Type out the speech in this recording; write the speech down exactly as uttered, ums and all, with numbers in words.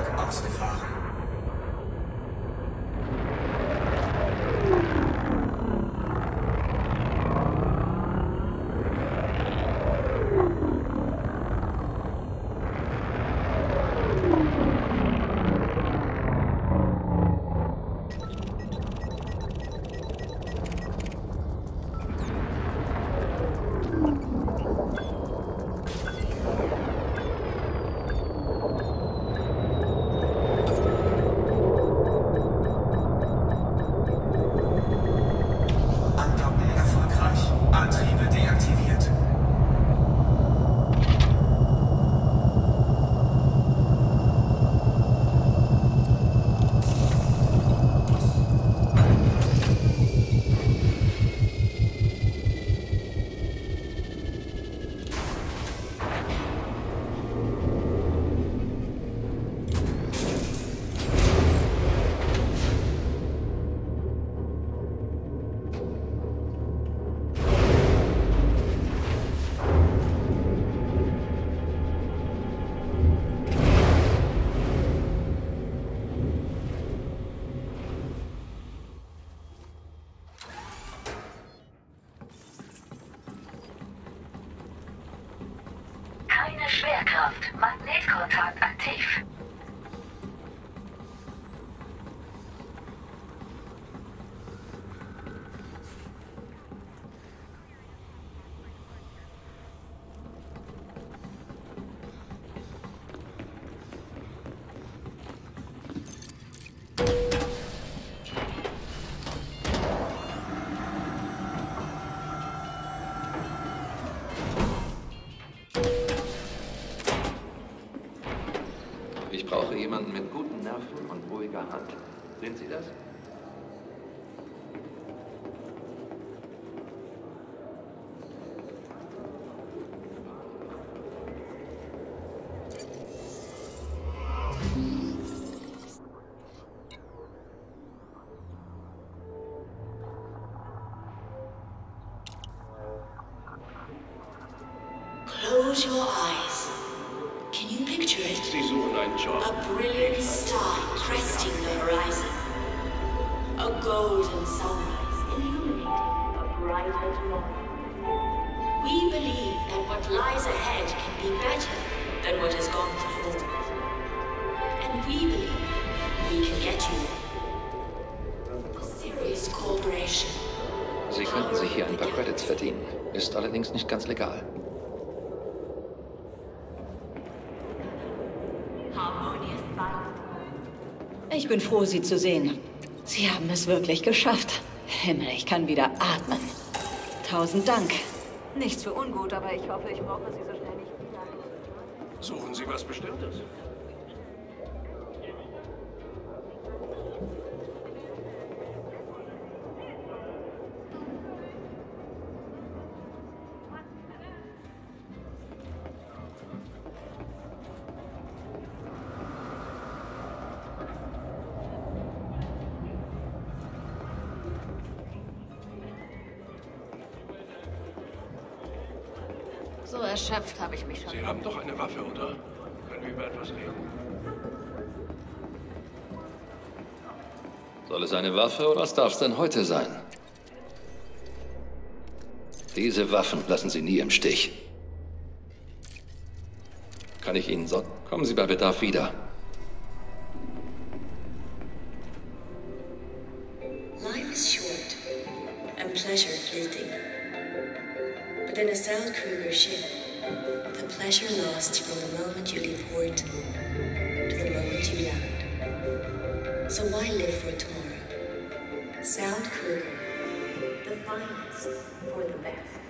Fahrzeug ausgefahren. Keine Schwerkraft. Magnetkontakt aktiv. Ich brauche jemanden mit guten Nerven und ruhiger Hand. Sehen Sie das? Close your eyes. Can you picture it? Sie suchen einen Job. A brilliant star cresting the horizon. A golden sunrise illuminating a brighter tomorrow. We believe that what lies ahead can be better than what has gone before. And we believe we can get you there. A serious corporation. Sie könnten sich hier ein paar Credits verdienen. Ist allerdings nicht ganz legal. Ich bin froh, Sie zu sehen. Sie haben es wirklich geschafft. Himmel, ich kann wieder atmen. Tausend Dank. Nichts für ungut, aber ich hoffe, ich brauche Sie so schnell nicht wieder. Suchen Sie was Bestimmtes? So erschöpft habe ich mich schon. Sie haben doch eine Waffe, oder? Können wir über etwas reden? Soll es eine Waffe oder was darf es denn heute sein? Diese Waffen lassen Sie nie im Stich. Kann ich Ihnen so... Kommen Sie bei Bedarf wieder. Life is short and pleasure fleeting. But in a Sound Kruger ship, the pleasure lasts from the moment you leave port to the moment you land. So why live for tomorrow? Sound Kruger, the finest for the best.